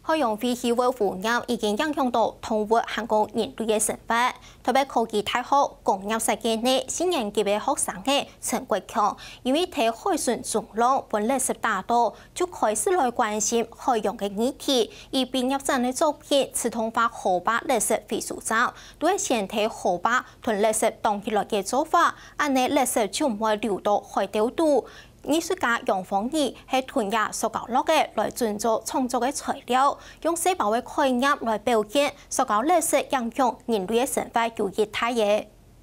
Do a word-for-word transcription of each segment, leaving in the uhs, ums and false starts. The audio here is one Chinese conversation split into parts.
海洋废棄物污染已經影響到動物和個人類嘅生活。特別科技大學工業設計內新研級嘅學生嘅陳國強，因為睇海豚種類本垃圾大多，就開始來關心海洋嘅議題。而畢業生嘅作品自動化河壩垃圾回收站，都係先睇河壩囤垃圾當起來嘅做法，按呢垃圾就唔會流到海底度。藝術家楊芳儀係囤壓塑膠粒嘅來製作創作嘅材料，用細胞嘅概念來表現塑膠垃圾影響人類嘅生活有益大嘅。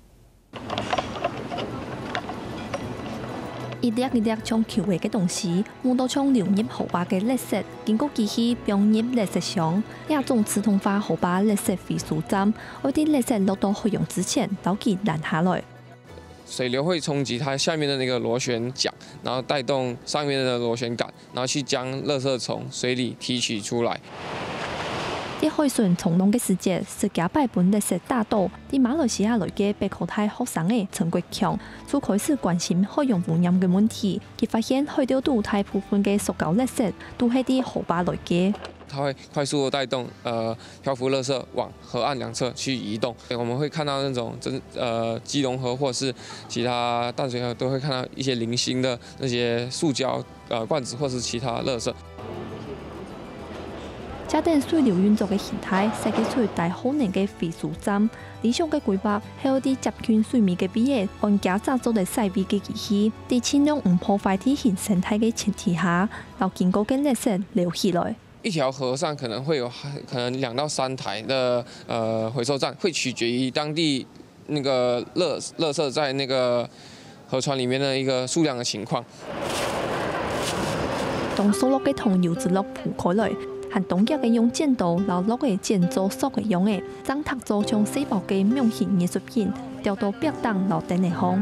一粒一粒像球嘅東西，換到像流入河壩嘅垃圾，經過機器放入垃圾箱，亞種自動化河壩垃圾回收站，我啲垃圾落到海洋之前，都佢攔下來。 水流會衝擊它下面的那個螺旋槳，然後帶動上面的螺旋桿，然後去將垃圾從水裡提取出來。 啲海豚從農嘅時節，是假擺本垃圾大多。啲馬來西亞來嘅北科大學生嘅陳國強，就開始關心海洋污染嘅問題。佢發現海底度大部分嘅塑膠垃圾都係啲河壩來嘅。 它會快速地帶動呃漂浮垃圾往河岸兩側去移動。我們會看到那種真呃基隆河或是其他淡水河都會看到一些零星的那些塑膠呃罐子或是其他垃圾。 這等水流運作嘅形態設計出大可能嘅回收站，理想嘅規劃係有啲集團水面嘅比例，按假製作嘅細微嘅機器，喺盡量唔破壞地形生態嘅前提下，留經過嘅垃圾留起來。 一條河上可能會有可能兩到三台的呃回收站，會取決於當地那個垃垃圾在那個河川裡面的一個數量的情況。 當收落嘅同油脂粒鋪開來，和東亞嘅用剪刀留落嘅剪做塑嘅用嘅，掙脫咗將細胞嘅明顯藝術品調到壁當留等嚟烘。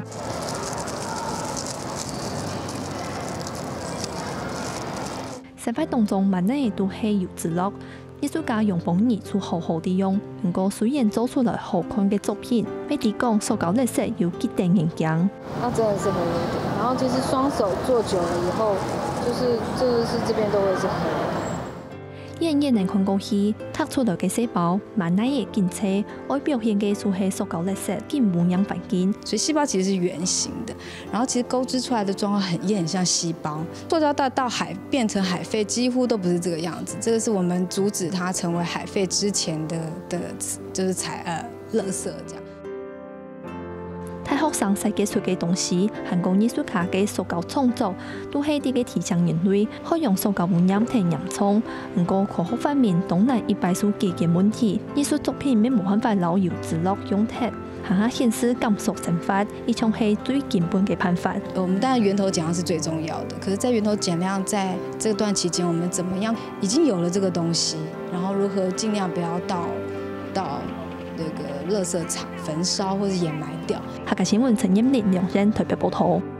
生活當中萬呢都係油脂粒，藝術家用方言做好好地用，不過雖然做出來好看嘅作品，未抵講塑膠垃圾有幾定影響。 那真的是很有點，然後其實雙手做久了以後，就是就是這邊都會是黑。 演員能看過去，突出來嘅細胞，萬呢嘅檢測，愛表現嘅就係塑膠垃圾，兼污染環境。 所以細胞其實是圓形的，然後其實勾織出來的狀況很也很像細胞。塑膠袋到海變成海廢，幾乎都不是這個樣子。這個是我們阻止它成為海廢之前的的，就是材呃垃圾這樣。大學生設計出嘅東西，韓國藝術家嘅塑膠創作，都係啲嘅提倡人類海洋塑膠污染挺嚴重。不過科學方面當然一擺出幾個問題，藝術作品沒冇辦法留油脂粒用鐵，行下顯示感受生活，一種係最根本嘅辦法。 我們當然源頭減量是最重要的，可是，在源頭減量在這段期間，我們怎麼樣已經有了這個東西，然後如何盡量不要到到那個垃圾場焚燒或者掩埋掉。 客家新聞陳彥霖兩人特別報道。